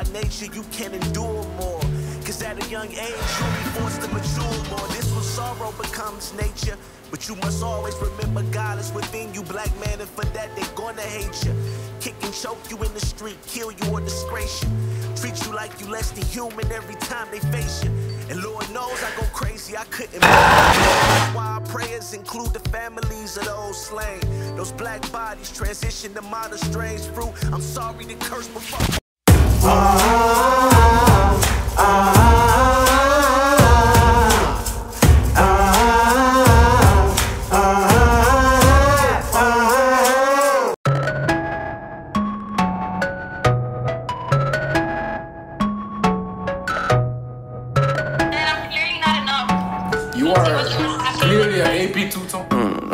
by nature, you can endure more. Cause at a young age, you'll be forced to mature more. This when sorrow becomes nature. But you must always remember God is within you, black man, and for that they gonna hate you. Kick and choke you in the street, kill you or disgrace you. Treat you like you less than human every time they face you. And Lord knows I go crazy, I couldn't make it. Why our prayers include the families of those slain. Those black bodies transition to minor strange fruit. I'm sorry to curse before. You are clearly an AP two-tone.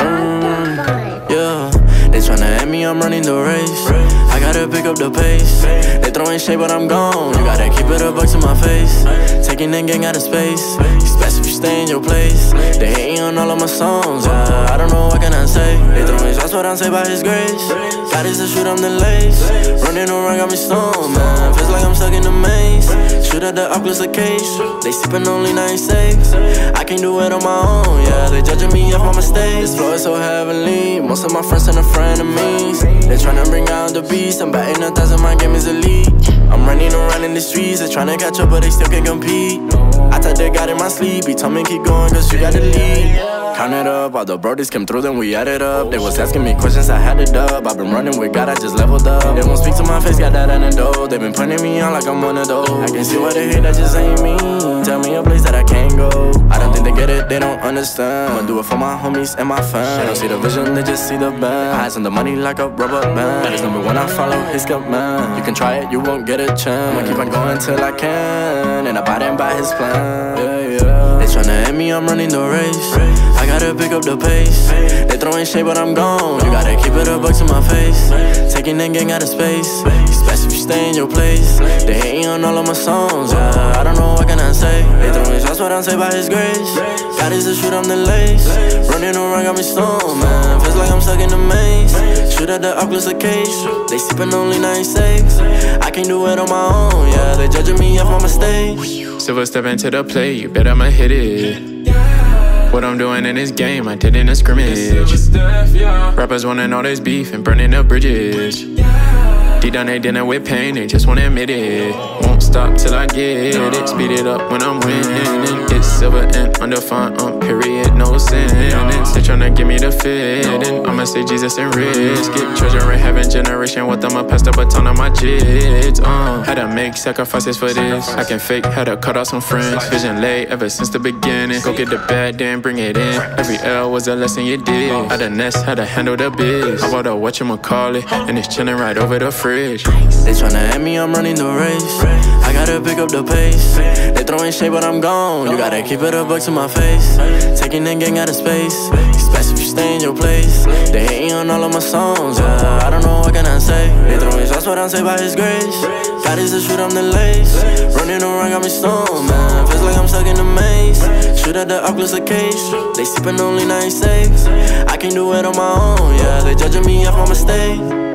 Yeah, they tryna at me, I'm running the race. I gotta pick up the pace. They throwing shade, but I'm gone. You gotta keep it a buck to my face. Taking that gang out of space. It's best if you stay in your place. They hating on all of my songs. I don't know what can I say. They throwing shots, but I'm saved by His grace. God is to shoot, I'm the lace. Running around got me stoned, man. Feels like I'm stuck in the maze. Shoot at the Oculus case. They sippin' only 96. I can't do it on my own, yeah. They judging me off my mistakes. This flow is so heavenly. Most of my friends and frenemies. They tryna bring out the beast. I'm batting 1,000, my game is elite. I'm running around in the streets. They tryna catch up, but they still can't compete. I thought they got in my sleep. He told me keep going, cause you got the lead. Count it up, all the brodies came through, then we added up. They was asking me questions, I had it up. I've been running with God, I just leveled up. They won't speak to my face, got that antidote. They been putting me on like I'm one of those. I can see why they hate, that just ain't me. Tell me a place that I can't go. I don't think they get it, they don't understand. I'ma do it for my homies and my fans. They don't see the vision, they just see the band. Eyes on the money like a rubber band. That is number one, I follow his command. You can try it, you won't get a chance. I'ma keep on going till I can, and abiding by his plan. They tryna at me, I'm running the race. I gotta pick up the pace. They throwing shade, but I'm gone. You gotta keep it a buck to my face. Taking that gang out of space. It's best if you stay in your place. They hating on all of my songs. I don't know what can I say. They throwing shots, but I'm saved by His grace. God is to shoot, I'm the lace. Running around got me stoned, man. Feels like I'm stuck in the maze. Shoot at the Oculus case. They sippin' only 96. I can't do it on my own, yeah. They judging me off my mistakes. Silver step into the play, you bet I'ma hit it. What I'm doing in this game, I did in a scrimmage. Rappers wanting all this beef and burning up bridges. Deep down they dealing with pain, they just wanna admit it. Won't stop till I get it, speed it up when I'm winning. It's silver and undefined, period, no sentence. They tryna give me the fitting, I'ma say Jesus and risk it. Treasure in heaven, generation with them, I passed the baton on my jits. Had to make sacrifices for this. I can fake, had to cut out some friends. Vision late ever since the beginning. Go get the bad, then bring it in. Every L was a lesson you did. Out the nest, had to handle the biz. I bought a whatchamacallit, and it's chillin' right over the fridge. They tryna at me, I'm running the race. I gotta pick up the pace. They throwing shade, but I'm gone. You gotta keep it a buck to my face. Taking that gang out of space. It's best if you stay in your place. They hating on all of my songs. I don't know what can I say. They throwing shots, but I'm saved by His grace. God is to shoot, I'm the lace. Running around got me stoned, man. Feels like I'm stuck in the maze. Shoot at the Oculus case. They sippin' only 96. I can't do it on my own, yeah. They judging me off my mistakes.